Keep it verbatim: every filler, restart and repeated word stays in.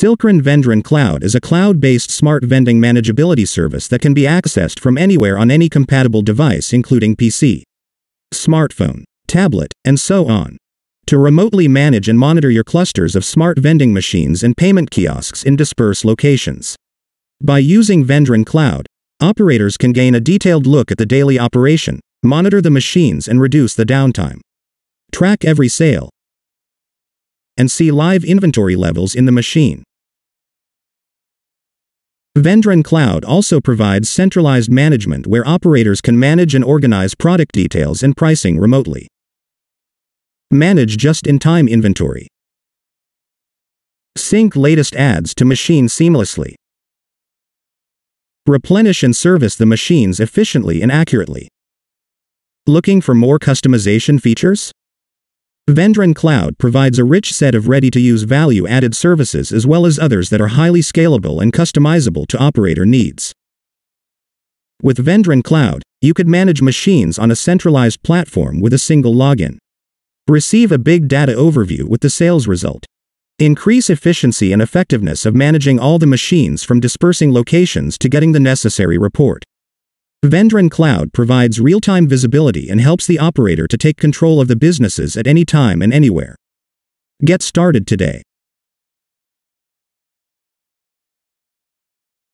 Vendron Cloud is a cloud-based smart vending manageability service that can be accessed from anywhere on any compatible device including P C, smartphone, tablet, and so on, to remotely manage and monitor your clusters of smart vending machines and payment kiosks in dispersed locations. By using Vendron Cloud, operators can gain a detailed look at the daily operation, monitor the machines and reduce the downtime, track every sale, and see live inventory levels in the machine. Vendron Cloud also provides centralized management where operators can manage and organize product details and pricing remotely. Manage just-in-time inventory. Sync latest ads to machine seamlessly. Replenish and service the machines efficiently and accurately. Looking for more customization features? Vendron Cloud provides a rich set of ready-to-use value-added services as well as others that are highly scalable and customizable to operator needs. With Vendron Cloud, you could manage machines on a centralized platform with a single login. Receive a big data overview with the sales result. Increase efficiency and effectiveness of managing all the machines from dispersing locations to getting the necessary report. Vendron Cloud provides real-time visibility and helps the operator to take control of the businesses at any time and anywhere. Get started today.